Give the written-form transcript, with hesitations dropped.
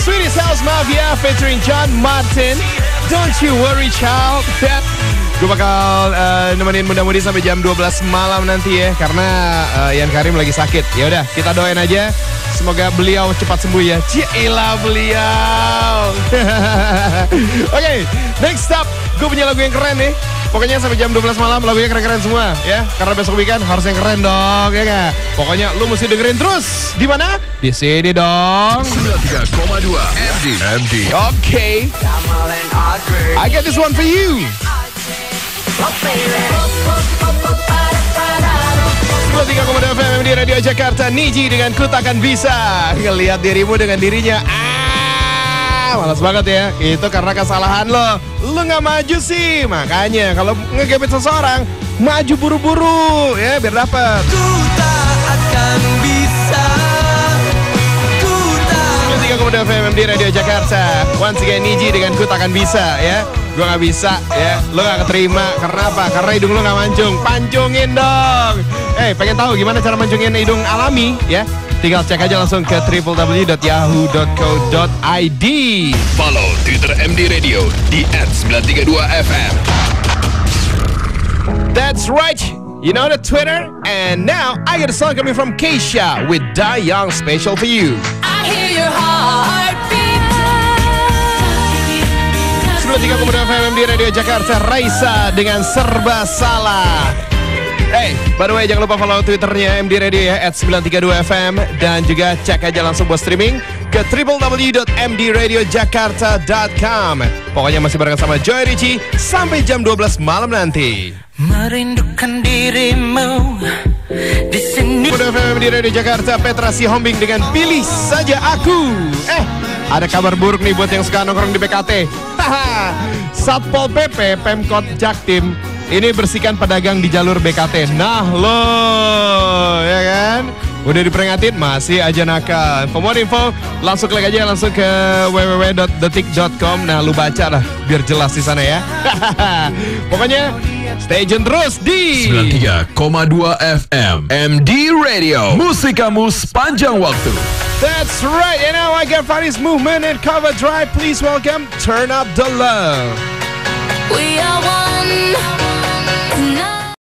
Swedish House Mafia featuring John Martin. Don't you worry child. Gue bakal nemenin muda-mudi sampai jam 12 malam nanti ya, karena Ian Karim lagi sakit. Ya udah, kita doain aja semoga beliau cepat sembuh ya. Cielah beliau. Oke, next up gue punya lagu yang keren nih. Pokoknya sampai jam 12 malam lagunya keren-keren semua ya. Karena besok weekend harus yang keren dong, ya gak? Pokoknya lu mesti dengerin terus. Di mana? Di sini dong. 93,2 MD. Okay. I got this one for you. 93,2 FM di Radio Jakarta. Niji dengan Ku Takkan Bisa. Ngelihat dirimu dengan dirinya. Malas banget ya. Itu karena kesalahan lo. Lo gak maju sih. Makanya kalau ngegebet seseorang, maju buru-buru ya biar dapet. Ku tak akan bisa. 93,2 FM di Radio Jakarta. Once again Niji dengan Ku Takkan Bisa ya. Gue gak bisa ya. Lo gak keterima. Karena apa? Karena hidung lo gak mancung. Pancungin dong. Pengen tahu gimana cara mancungin hidung alami ya? Tinggal cek aja langsung ke www.yahoo.co.id. Follow Twitter MD Radio di @932FM. That's right. You know the Twitter. And now I got a song coming from Keisha with Die Young, special for you. I hear your heartbeat. 93,2 FM di Radio Jakarta. Raisa dengan Serba Salah. By the way, jangan lupa follow Twitternya MD Radio ya, @932FM. Dan juga cek aja langsung buat streaming ke www.mdradiojakarta.com. Pokoknya masih bareng sama Joy Ricci sampai jam 12 malam nanti. Merindukan dirimu di sini. FM di Radio Jakarta. Petra Sihombing dengan Pilih Saja Aku. Ada kabar buruk nih buat yang suka nongkrong di BKT. Satpol PP Pemkot Jaktim ini bersihkan pedagang di jalur BKT. Nah lo, ya kan? Udah diperingatin, masih aja nakal. For more info, langsung klik aja langsung ke www.detik.com. Nah lu baca lah, biar jelas di sana ya. Pokoknya stay tune terus di 93,2 FM MD Radio. Musik kamu sepanjang waktu. That's right, and now I got Faris Movement and Cover Drive. Please welcome Turn Up the Love. We are one.